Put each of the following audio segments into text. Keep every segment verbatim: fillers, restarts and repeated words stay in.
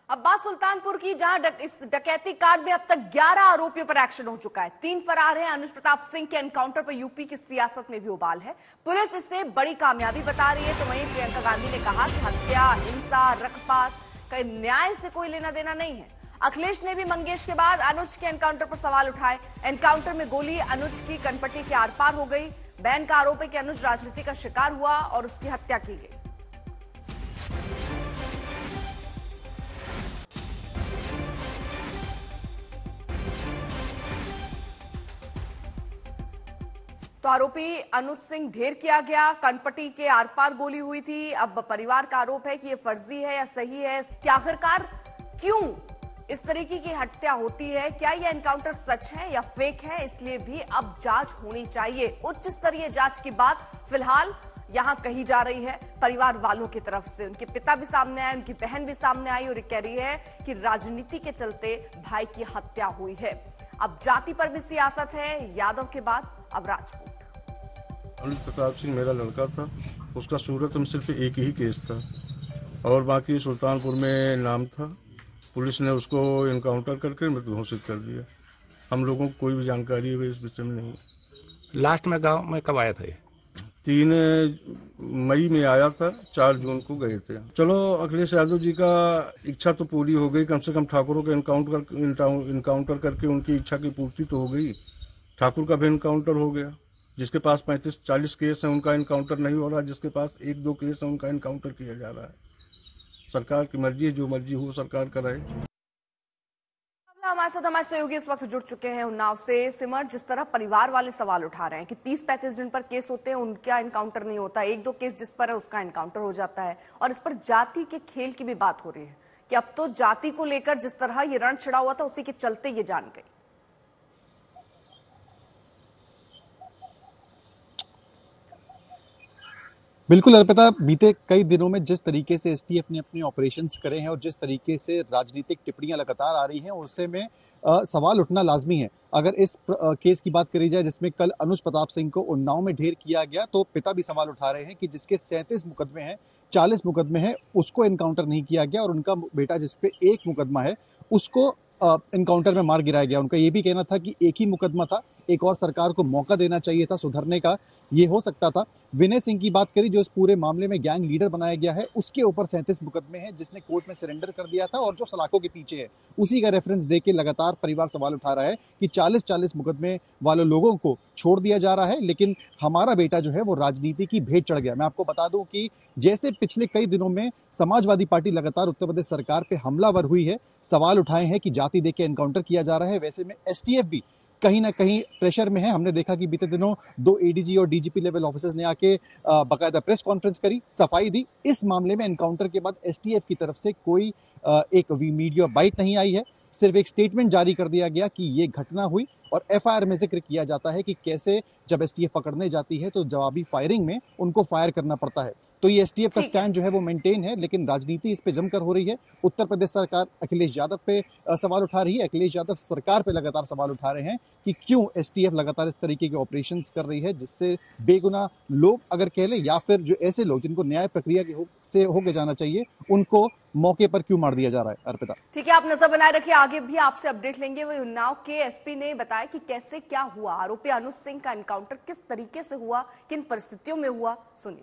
अब बात सुल्तानपुर की, जहां डक, इस डकैती कांड में अब तक ग्यारह आरोपियों पर एक्शन हो चुका है। तीन फरार हैं। अनुज प्रताप सिंह के एनकाउंटर पर यूपी की सियासत में भी उबाल है। पुलिस इसे बड़ी कामयाबी बता रही है। तो वहीं प्रियंका गांधी ने कहा कि हत्या, हिंसा, रक्तपात का न्याय से कोई लेना देना नहीं है। अखिलेश ने भी मंगेश के बाद अनुज के एनकाउंटर पर सवाल उठाए। एनकाउंटर में गोली अनुज की कनपट्टी के आर पार हो गई। बैन का आरोप है कि अनुज राजनीति का शिकार हुआ और उसकी हत्या की गई। तो आरोपी अनुज सिंह ढेर किया गया। कनपट्टी के आर पार गोली हुई थी। अब परिवार का आरोप है कि यह फर्जी है या सही है, कि आखिरकार क्यों इस तरीके की हत्या होती है, क्या यह एनकाउंटर सच है या फेक है, इसलिए भी अब जांच होनी चाहिए। उच्च स्तरीय जांच की बात फिलहाल यहां कही जा रही है परिवार वालों की तरफ से। उनके पिता भी सामने आए, उनकी बहन भी सामने आई और कह रही है कि राजनीति के चलते भाई की हत्या हुई है। अब जाति पर भी सियासत है। यादव के बाद अब राजपूत। अनुज प्रताप सिंह मेरा लड़का था। उसका सूरत में सिर्फ एक ही केस था और बाकी सुल्तानपुर में नाम था। पुलिस ने उसको इनकाउंटर करके मृत घोषित कर दिया। हम लोगों को कोई भी जानकारी है इस विषय में नहीं। लास्ट में गांव में कब आया था ये? तीन मई में आया था, चार जून को गए थे। चलो, अखिलेश यादव जी का इच्छा तो पूरी हो गई। कम से कम ठाकुरों का इनकाउंटर इनकाउंटर करके उनकी इच्छा की पूर्ति तो हो गई। ठाकुर का भी इनकाउंटर हो गया। जिसके पास पैंतीस चालीस केस है उनका इनकाउंटर नहीं हो रहा। जिसके पास एक दो केस है उनका इनकाउंटर किया जा रहा है। सरकार की मर्जी है, जो मर्जी हो सरकार कराए। हमारे साथ हमारे सहयोगी इस वक्त जुड़ चुके हैं उन्नाव से। सिमर, जिस तरह परिवार वाले सवाल उठा रहे हैं कि तीस पैंतीस जिन पर केस होते हैं उनका इनकाउंटर नहीं होता, एक दो केस जिस पर है उसका इनकाउंटर हो जाता है, और इस पर जाति के खेल की भी बात हो रही है कि अब तो जाति को लेकर जिस तरह ये रण छिड़ा हुआ था उसी के चलते ये जान गई। बिल्कुल अर्पिता, बीते कई दिनों में जिस तरीके से एसटीएफ ने अपने ऑपरेशंस करे हैं और जिस तरीके से राजनीतिक टिप्पणियां लगातार आ रही हैं, उससे में आ, सवाल उठना लाजमी है। अगर इस आ, केस की बात करी जाए जिसमें कल अनुज प्रताप सिंह को उन्नाव में ढेर किया गया, तो पिता भी सवाल उठा रहे हैं कि जिसके सैंतीस मुकदमे हैं, चालीस मुकदमे हैं, उसको एनकाउंटर नहीं किया गया और उनका बेटा जिसपे एक मुकदमा है उसको एनकाउंटर में मार गिराया गया। उनका ये भी कहना था कि एक ही मुकदमा था, एक और सरकार को मौका देना चाहिए था सुधरने का, ये हो सकता था। विनय सिंह की बात करी जो इस पूरे मामले में गैंग लीडर बनाया गया है, उसके ऊपर सैंतीस मुकदमे हैं, जिसने कोर्ट में सरेंडर कर दिया था और जो सलाखों के पीछे है उसी का रेफरेंस देके लगातार परिवार सवाल उठा रहा है कि चालीस चालीस मुकदमे वाले लोगों को छोड़ दिया जा रहा है, लेकिन हमारा बेटा जो है वो राजनीति की भेंट चढ़ गया। मैं आपको बता दूं कि जैसे पिछले कई दिनों में समाजवादी पार्टी लगातार उत्तर प्रदेश सरकार पे हमलावर हुई है, सवाल उठाए हैं कि जाति देके एनकाउंटर किया जा रहा है, वैसे में एसटीएफ भी कहीं ना कहीं प्रेशर में है। हमने देखा कि बीते दिनों दो एडीजी और डीजीपी लेवल ऑफिसर्स ने आके बाकायदा प्रेस कॉन्फ्रेंस करी, सफाई दी। इस मामले में एनकाउंटर के बाद एसटीएफ की तरफ से कोई एक मीडिया बाइट नहीं आई है, सिर्फ एक स्टेटमेंट जारी कर दिया गया कि ये घटना हुई और एफआईआर में जिक्र किया जाता है कि कैसे जब एसटीएफ पकड़ने जाती है तो जवाबी फायरिंग में उनको फायर करना पड़ता है। तो ये एसटीएफ का स्टैंड जो है वो मेंटेन है, लेकिन राजनीति इस पे जमकर हो रही है। उत्तर प्रदेश सरकार अखिलेश यादव पे सवाल उठा रही है, अखिलेश यादव सरकार पे लगातार सवाल उठा रहे हैं कि क्यों एसटीएफ लगातार इस तरीके के ऑपरेशंस कर रही है, जिससे बेगुनाह लोग अगर कह ले या फिर जो ऐसे लोग जिनको न्याय प्रक्रिया के हो, से होके जाना चाहिए, उनको मौके पर क्यों मार दिया जा रहा है। अर्पिता, ठीक है, आप नजर बनाए रखिए, आगे भी आपसे अपडेट लेंगे। वही उन्नाव के एसपी ने बताया कि कैसे क्या हुआ, आरोपी अनुज सिंह का एनकाउंटर किस तरीके से हुआ, किन परिस्थितियों में हुआ, सुनिए।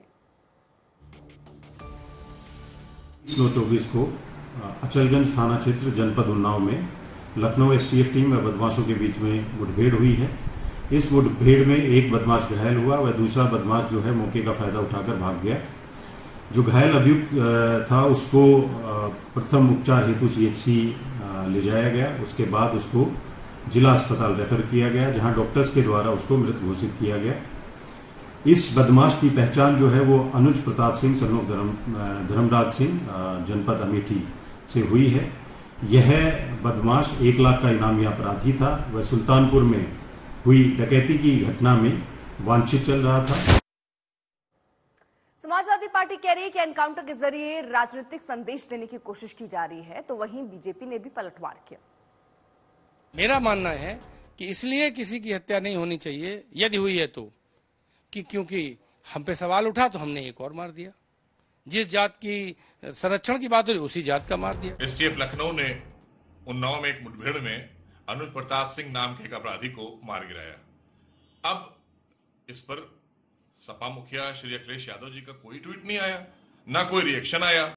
नौ चौबीस को अचलगंज थाना क्षेत्र जनपद उन्नाव में लखनऊ एसटीएफ टीम व बदमाशों के बीच में मुठभेड़ हुई है। इस मुठभेड़ में एक बदमाश घायल हुआ व दूसरा बदमाश जो है मौके का फायदा उठाकर भाग गया। जो घायल अभियुक्त था उसको प्रथम उपचार हेतु सीएचसी ले जाया गया। उसके बाद उसको जिला अस्पताल रेफर किया गया, जहां डॉक्टर्स के द्वारा उसको मृत घोषित किया गया। इस बदमाश की पहचान जो है वो अनुज प्रताप सिंह सन ऑफ धर्म धर्मराज सिंह जनपद अमेठी से हुई है। यह बदमाश एक लाख का इनामी अपराधी था। वह सुल्तानपुर में हुई डकैती की घटना में वांछित चल रहा था। समाजवादी पार्टी कह रही है कि एनकाउंटर के जरिए राजनीतिक संदेश देने की कोशिश की जा रही है, तो वहीं बीजेपी ने भी पलटवार किया। मेरा मानना है कि इसलिए किसी की हत्या नहीं होनी चाहिए, यदि हुई है तो कि क्योंकि हम पे सवाल उठा तो हमने एक और मार दिया। जिस जात की संरक्षण की बात हो रही उसी जात का मार दिया। एसटीएफ लखनऊ ने उन्नाव में एक मुठभेड़ में अनुज प्रताप सिंह नाम के एक अपराधी को मार गिराया। अब इस पर सपा मुखिया श्री अखिलेश यादव जी का कोई ट्वीट नहीं आया, ना कोई रिएक्शन आया।